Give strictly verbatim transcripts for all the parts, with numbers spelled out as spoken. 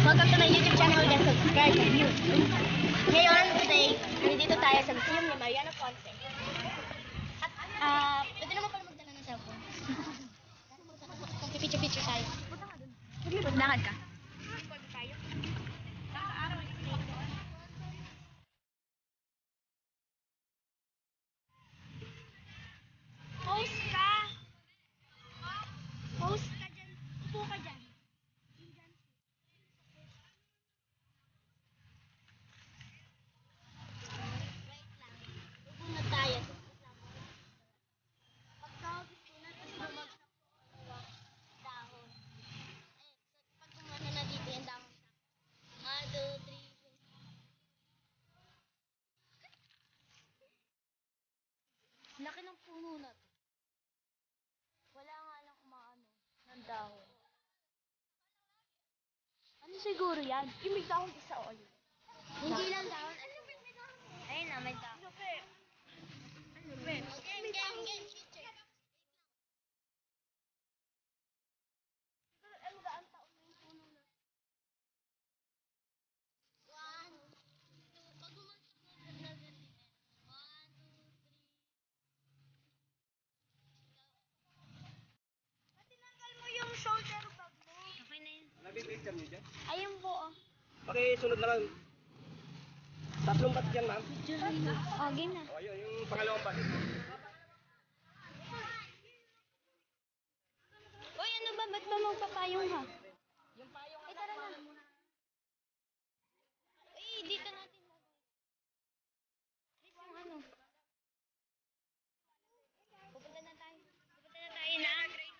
Welcome to my YouTube channel and subscribe and view. Ngayon, today, nandito tayo sa museum ni Mariano Ponce. At, ah, uh, pwede naman pala magdala ng cellphone. Kung pipicture-picture tayo. Punta ka dun. Maglakad ka. Pwede tayo. Naka-araw ito. Post ka! Post ka dyan. Upo ka dyan. Laki ng puno na to. Wala nga lang kumaano ng dahon. Ano siguro yan? Yung may dahon isa o yun? Hindi lang dahon. Ano may may dahon? Ayun na, may dahon. Ano pe? Ano pe? Game, game, game. Ano ga ang taon na yung puno na? One, two, pag umansok na ganyan. Yung shoulder bag mo. Okay na yun. Nabibigyan niyo dyan? Ayun po, oh. Pakisunod naman. Tatlong bat dyan, ma'am. Oh, game na. O, yun, yung pangalawang bat. Uy, ano ba? Ba't ba magpapayong ha? Yung payong. Ay, tara na. Uy, dito natin. Please, yung ano. Pupunta na tayo. Pupunta na tayo na.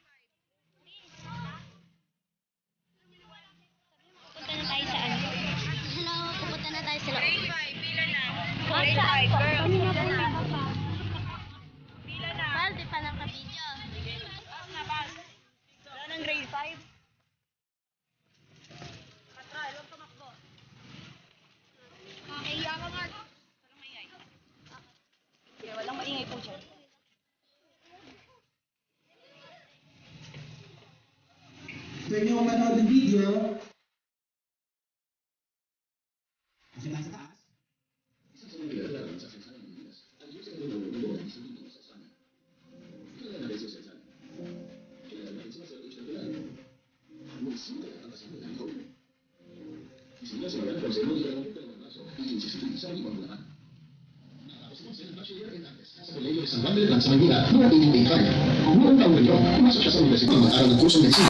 Pupunta na tayo sa ano? Hello, pupunta na tayo sa loob. Grade five, pila na. Grade Grade five, girl. Pila na. Pila na. Pal, di pa lang ka-video. Pass na, pass. Wala ng grade five. Katral, huwag tumakbo. Kaya ka nga. Walang maingay. Okay, walang maingay po dyan. Pwede mo manood ng video. Kasi nasa taas. Sa Letran sa Manila, noong eighteen eighty-five. Noong taon na yun, pumasok siya sa universidad mag-aral ng kurso ng medisina.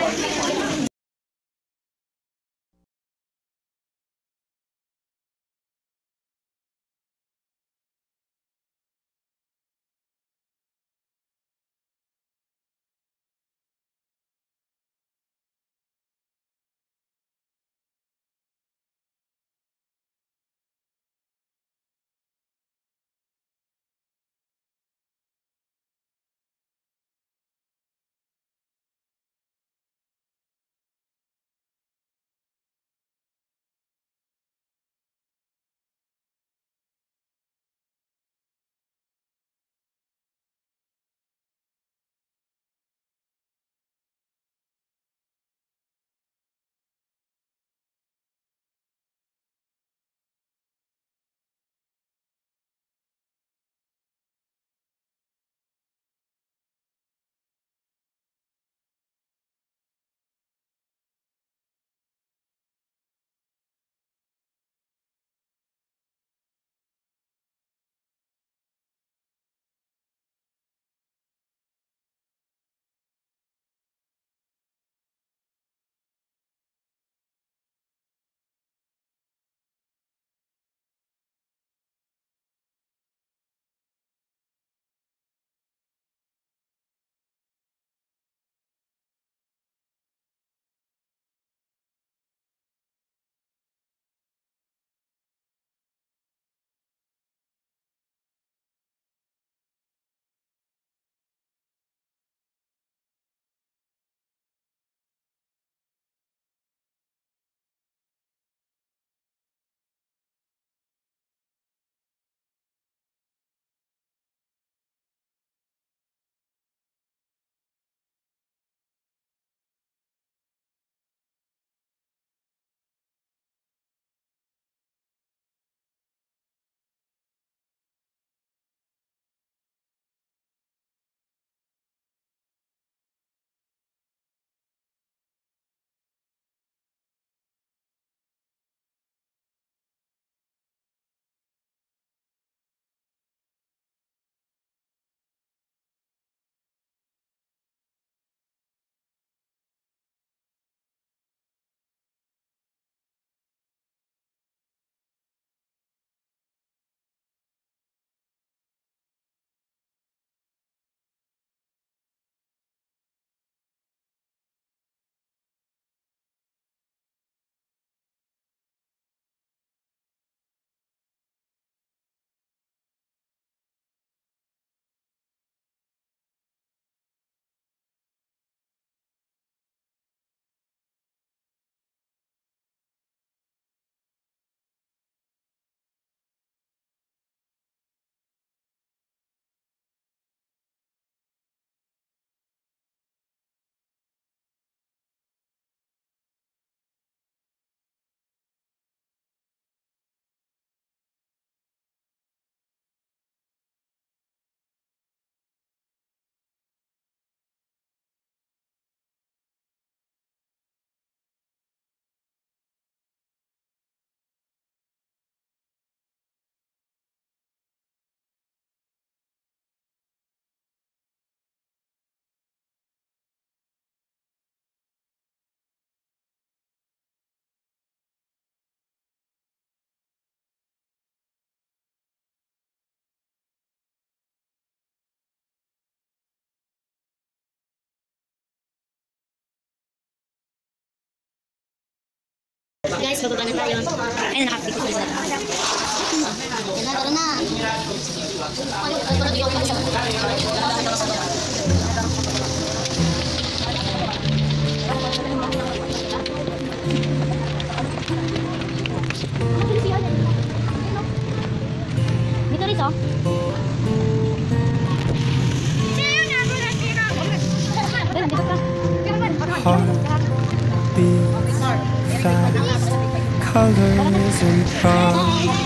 Guys, bababa na tayo. Ayun, nakapikot na sila. Yan na, tara na. Dito rin, oh. Heartbeat, fast colors and proud.